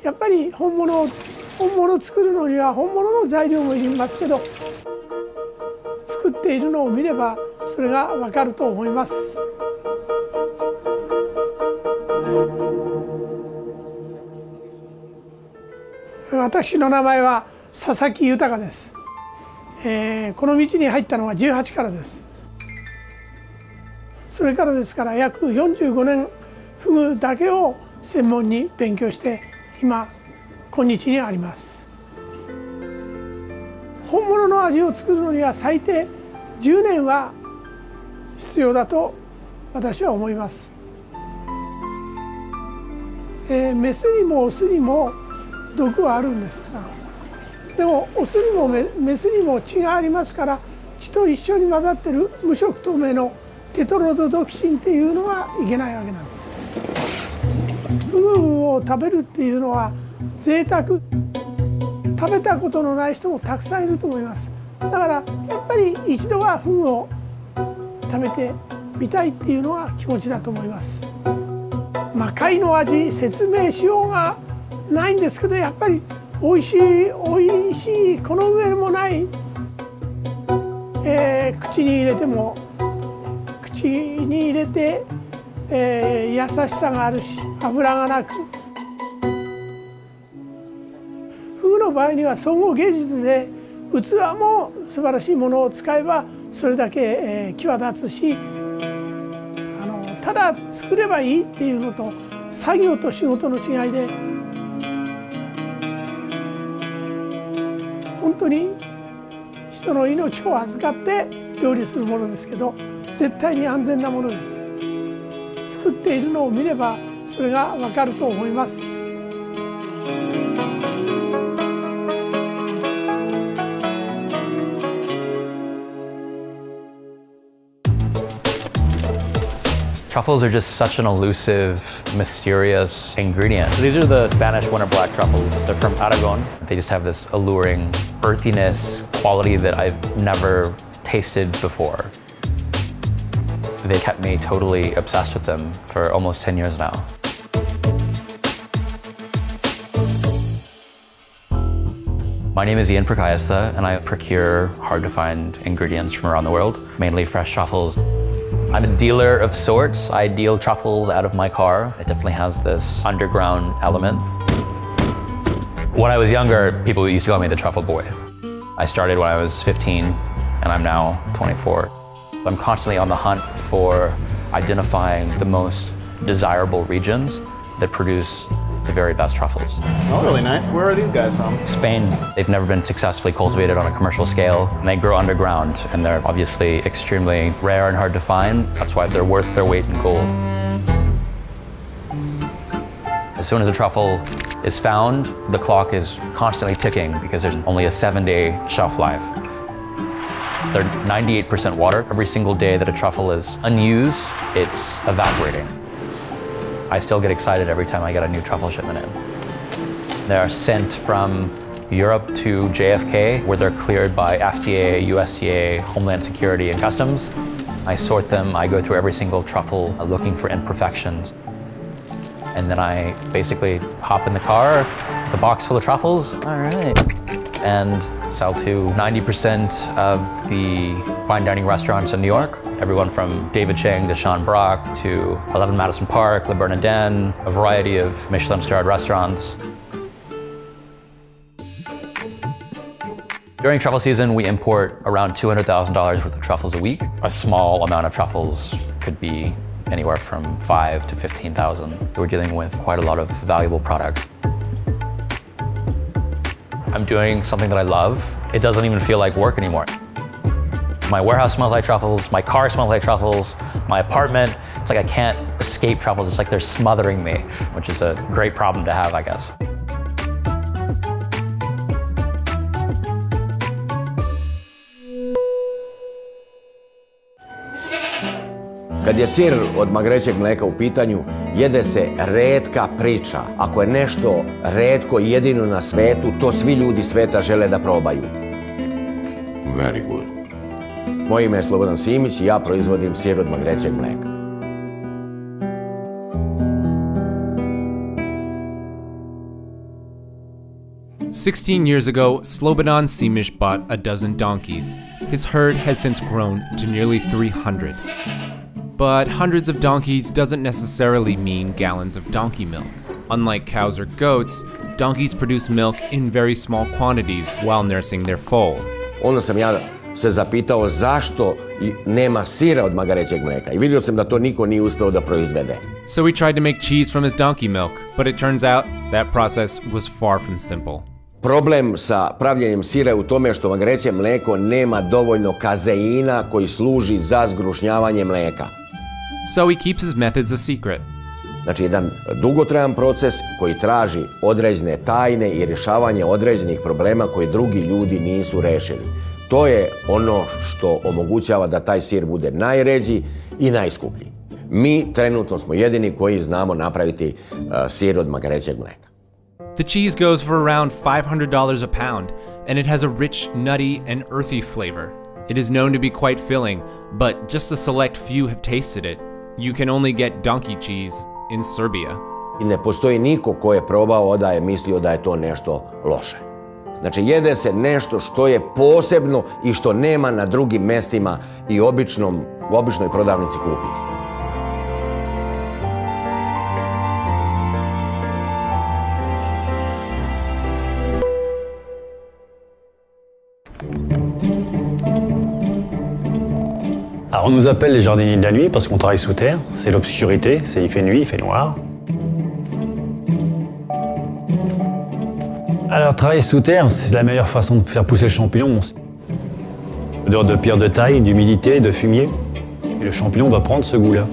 やっぱり本物を作るのには本物の材料もいりますけど、作っているのを見ればそれがわかると思います。私の名前は佐々木豊です。この道に入ったのは18からです。それからですから約45年フグだけを専門に勉強して今今日にあります。本物の味を作るのには最低10年は必要だと私は思います。メスにもオスにも毒はあるんですが、でもオスにもメスにも血がありますから、血と一緒に混ざってる無色透明のテトロドトキシンっていうのはいけないわけなんです。フグを食べるっていうのは贅沢、食べたことのない人もたくさんいると思います。だからやっぱり一度はフグを食べてみたいっていうのは気持ちだと思います。貝の味説明しようがないんですけど、やっぱりおいしいおいしい、この上もない、口に入れて、優しさがあるし脂がなく、フグの場合には総合芸術で器も素晴らしいものを使えばそれだけ、際立つし、ただ作ればいいっていうのと作業と仕事の違いで、本当に人の命を預かって料理するものですけど、絶対に安全なものです。作っているのを見ればそれがわかると思います。 Truffles are just such an elusive, mysterious ingredient. These are the Spanish winter black truffles. They're from Aragon. They just have this alluring earthiness, quality that I've never tasted before. They kept me totally obsessed with them for almost 10 years now. My name is Ian Prakayastha, and I procure hard-to-find ingredients from around the world, mainly fresh truffles. I'm a dealer of sorts. I deal truffles out of my car. It definitely has this underground element. When I was younger, people used to call me the truffle boy. I started when I was 15, and I'm now 24. I'm constantly on the hunt for identifying the most desirable regions that produce the very best truffles. They smell really nice. Where are these guys from? Spain. They've never been successfully cultivated on a commercial scale, and they grow underground, and they're obviously extremely rare and hard to find. That's why they're worth their weight in gold. As soon as a truffle is found, the clock is constantly ticking because there's only a 7-day shelf life. They're 98% water. Every single day that a truffle is unused, it's evaporating. I still get excited every time I get a new truffle shipment in. They are sent from Europe to JFK, where they're cleared by FDA, USDA, Homeland Security, and Customs. I sort them, I go through every single truffle looking for imperfections. And then I basically hop in the car, the box full of truffles. All right. And sell to 90% of the fine dining restaurants in New York. Everyone from David Chang to Sean Brock to 11 Madison Park, Le Bernardin, a variety of Michelin-starred restaurants. During truffle season, we import around $200,000 worth of truffles a week. A small amount of truffles could be anywhere from 5 to 15,000. We're dealing with quite a lot of valuable product. I'm doing something that I love. It doesn't even feel like work anymore. My warehouse smells like truffles, my car smells like truffles, my apartment, it's like I can't escape truffles. It's like they're smothering me, which is a great problem to have, I guess. Kad je sir od magrećeg mlijeka u pitanju, jede se retka priča. Ako je nešto retko i jedino na svetu, to svi ljudi sveta žele da probaju. Very good. Moje ime je Slobodan Simić i ja proizvodim sir od magrećeg mlijeka. 16 years ago, Slobodan Simic bought a dozen donkeys. His herd has since grown to nearly 300. But hundreds of donkeys doesn't necessarily mean gallons of donkey milk. Unlike cows or goats, donkeys produce milk in very small quantities while nursing their foal. Onda sam ja se zapitao zašto nema sira od magarećeg mlijeka i vidio sam da to niko nije uspeo da proizvede. So we tried to make cheese from his donkey milk, but it turns out that process was far from simple. Problem sa pravljenjem sira je u tome što magareće mlijeko nema dovoljno kazeina koji služi za zgrušnjavanje mlijeka. So he keeps his methods a secret. Znači, jedan dugotrajan proces koji traži određene tajne i rješavanje određenih problema koje drugi ljudi nisu rešili. To je ono što omogućava da taj sir bude najređi i najskuplji. Mi trenutno smo jedini koji znamo napraviti sir od magarećeg mlijeka. The cheese goes for around $500 a pound, and it has a rich, nutty, and earthy flavor. It is known to be quite filling, but just a select few have tasted it. You can only get donkey cheese in Serbia. I ne postoji niko ko je probao da je mislio da je to nešto loše. Znači, jede se nešto što je posebno i što nema na drugim mestima i u običnoj prodavnici kupiti. Alors on nous appelle les jardiniers de la nuit parce qu'on travaille sous terre, c'est l'obscurité, il fait nuit, il fait noir. Alors travailler sous terre, c'est la meilleure façon de faire pousser le champignon. Odeur de pierre de taille, d'humidité, de fumier. Et le champignon va prendre ce goût-là.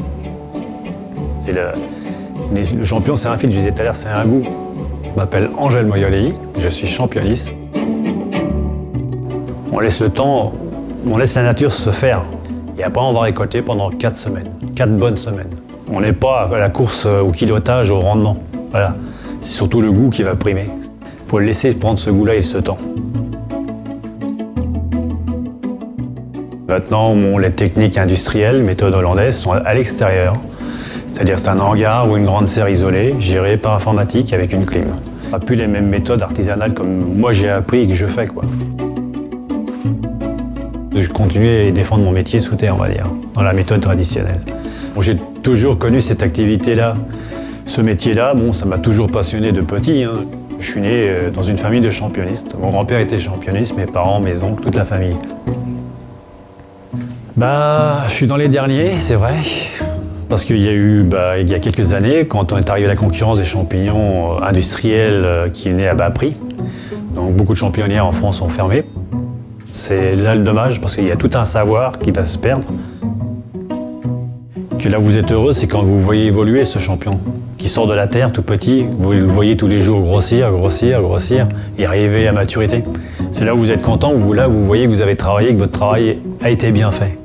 Le champignon, c'est un fil, je disais tout à l'heure, c'est un goût. Je m'appelle Angèle Moyolei, je suis championiste. On laisse le temps, on laisse la nature se faire. Et après, on va récolter pendant 4 semaines, 4 bonnes semaines. On n'est pas à la course au kilotage, au rendement. Voilà. C'est surtout le goût qui va primer. Il faut le laisser prendre ce goût-là et ce temps. Maintenant, les techniques industrielles, méthodes hollandaises, sont à l'extérieur. C'est-à-dire c'est un hangar ou une grande serre isolée, gérée par informatique avec une clim. Ce ne sera plus les mêmes méthodes artisanales comme moi j'ai appris et que je fais, quoi. Je continuais à défendre mon métier sous terre, on va dire, dans la méthode traditionnelle. Bon, j'ai toujours connu cette activité-là. Ce métier-là, bon, ça m'a toujours passionné de petit. Hein. Je suis né dans une famille de championnistes. Mon grand-père était championiste, mes parents, mes oncles, toute la famille. Je suis dans les derniers, c'est vrai. Parce qu'il y a eu, il y a quelques années, quand on est arrivé à la concurrence des champignons industriels qui venaient à bas prix, donc beaucoup de champignonnières en France ont fermé. C'est là le dommage, parce qu'il y a tout un savoir qui va se perdre. Que là vous êtes heureux, c'est quand vous voyez évoluer ce champignon, qui sort de la terre tout petit, vous le voyez tous les jours grossir, grossir, grossir, et arriver à maturité. C'est là où vous êtes content, là vous voyez que vous avez travaillé, que votre travail a été bien fait.